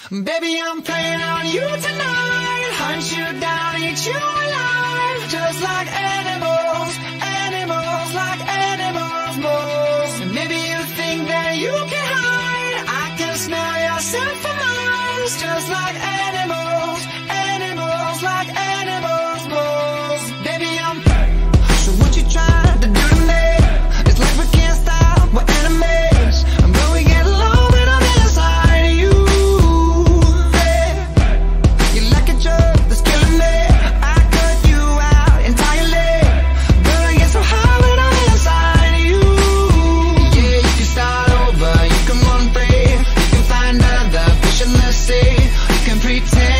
Baby, I'm playing on you tonight. Hunt you down, eat you alive. Just like animals, animals, like animals most. And maybe you think that you can hide. I can smell your scent from miles. Just like animals, animals, like animals most. Baby, I'm so what you trying to do to me? It's like we can't stop, we're enemies. But we get along when I'm inside of you. You're like a drug that's killing me. I cut you out entirely, but I get so high when I'm inside of you. Yeah, you can start over, you can run free, you can find other fish in the sea. You can pretend